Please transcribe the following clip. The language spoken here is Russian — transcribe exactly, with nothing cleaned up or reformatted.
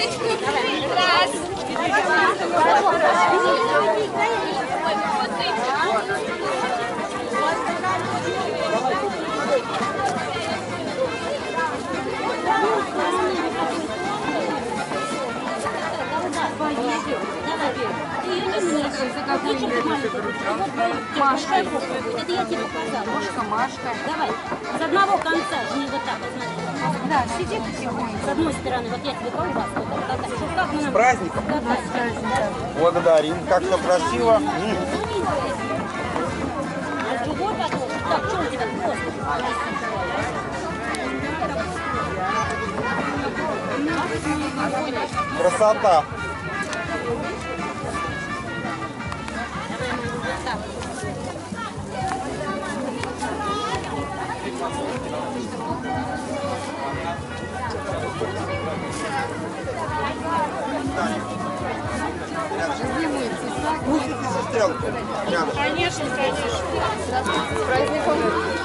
Раз. Машка. Это я тебе показала. Машка, Машка. Давай. С одного конца, не вот так, вот смотри. Да, сиди потихоньку. С одной стороны, вот я тебе колбаску. Вот так, чтобы как мы С нам- праздником. Да, да. Благодарим. Как все красиво. М. А другой потом. Так, что у тебя хвост? Красота. Будете сестренку? Конечно, конечно. С праздником.